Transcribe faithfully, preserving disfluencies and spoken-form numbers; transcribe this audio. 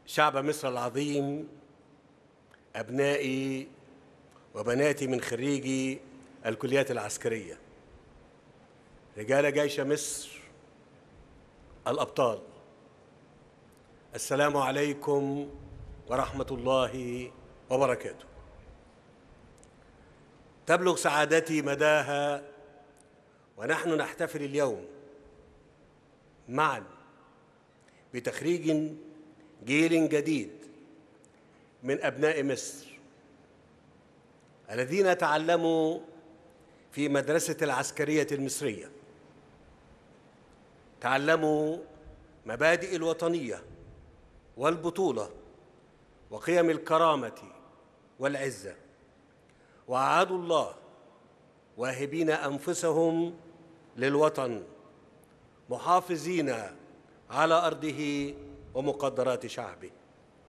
شعب مصر العظيم، أبنائي وبناتي من خريجي الكليات العسكرية، رجال جيش مصر الأبطال، السلام عليكم ورحمة الله وبركاته. تبلغ سعادتي مداها ونحن نحتفل اليوم معا بتخريج جيل جديد من أبناء مصر الذين تعلموا في مدرسة العسكرية المصرية، تعلموا مبادئ الوطنية والبطولة وقيم الكرامة والعزة، وأعادوا الله واهبين أنفسهم للوطن، محافظين على أرضه ومقدرات شعبه.